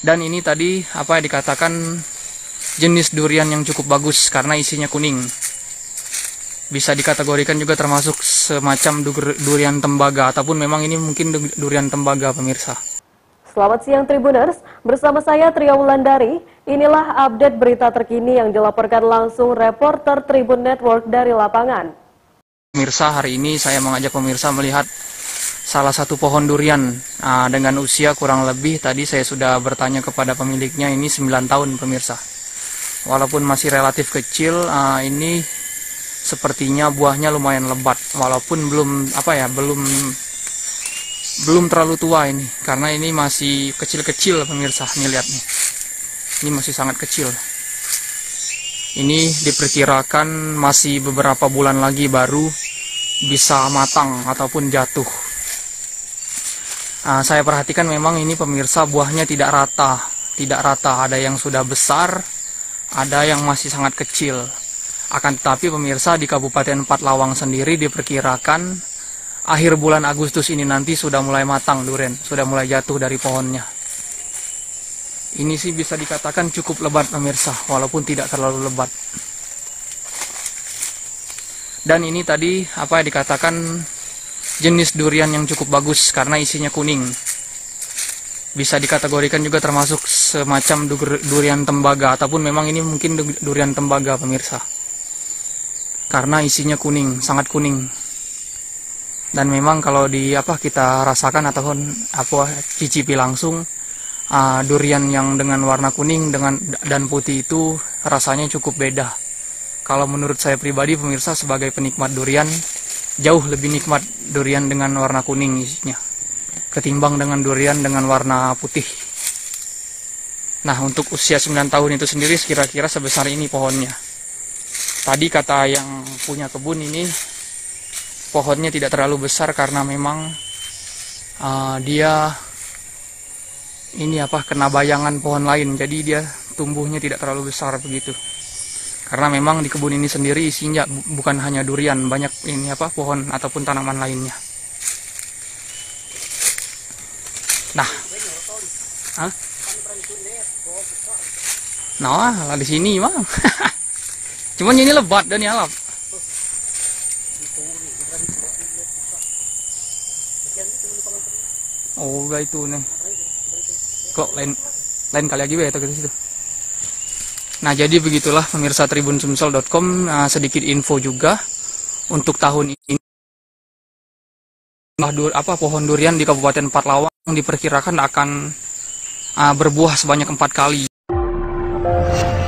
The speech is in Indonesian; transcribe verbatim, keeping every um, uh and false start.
Dan ini tadi apa yang dikatakan jenis durian yang cukup bagus karena isinya kuning. Bisa dikategorikan juga termasuk semacam durian tembaga, ataupun memang ini mungkin durian tembaga, pemirsa. Selamat siang Tribuners, bersama saya Tria Wulandari. Inilah update berita terkini yang dilaporkan langsung reporter Tribun Network dari lapangan. Pemirsa, hari ini saya mengajak pemirsa melihat salah satu pohon durian nah, dengan usia kurang lebih, tadi saya sudah bertanya kepada pemiliknya, ini sembilan tahun pemirsa. Walaupun masih relatif kecil, nah, ini sepertinya buahnya lumayan lebat, walaupun belum apa ya, belum belum terlalu tua ini, karena ini masih kecil-kecil pemirsa. Nih lihat nih, ini masih sangat kecil. Ini diperkirakan masih beberapa bulan lagi baru bisa matang ataupun jatuh. Nah, saya perhatikan memang ini pemirsa buahnya tidak rata, tidak rata. Ada yang sudah besar, ada yang masih sangat kecil. Akan tetapi pemirsa, di Kabupaten Empat Lawang sendiri diperkirakan akhir bulan Agustus ini nanti sudah mulai matang durian, sudah mulai jatuh dari pohonnya. Ini sih bisa dikatakan cukup lebat pemirsa, walaupun tidak terlalu lebat. Dan ini tadi apa yang dikatakan jenis durian yang cukup bagus karena isinya kuning. Bisa dikategorikan juga termasuk semacam durian tembaga, ataupun memang ini mungkin durian tembaga pemirsa. Karena isinya kuning, sangat kuning. Dan memang kalau di apa kita rasakan ataupun apa cicipi langsung, uh, durian yang dengan warna kuning dengan dan putih itu rasanya cukup beda. Kalau menurut saya pribadi pemirsa, sebagai penikmat durian, jauh lebih nikmat durian dengan warna kuning isinya ketimbang dengan durian dengan warna putih. Nah, untuk usia sembilan tahun itu sendiri kira-kira sebesar ini pohonnya. Tadi kata yang punya kebun ini, pohonnya tidak terlalu besar karena memang uh, dia ini apa kena bayangan pohon lain, jadi dia tumbuhnya tidak terlalu besar begitu. Karena memang di kebun ini sendiri isinya bukan hanya durian, banyak ini apa pohon ataupun tanaman lainnya. Nah, Hah? Nah, lah di sini mah. Cuman ini lebat dan ya alap. Oh, gak itu nih. Kok lain lain kali lagi ya ke situ. Nah, jadi begitulah pemirsa tribun sumsel dot com, nah, sedikit info juga untuk tahun ini. Apa pohon durian di Kabupaten Empat Lawang diperkirakan akan uh, berbuah sebanyak empat kali.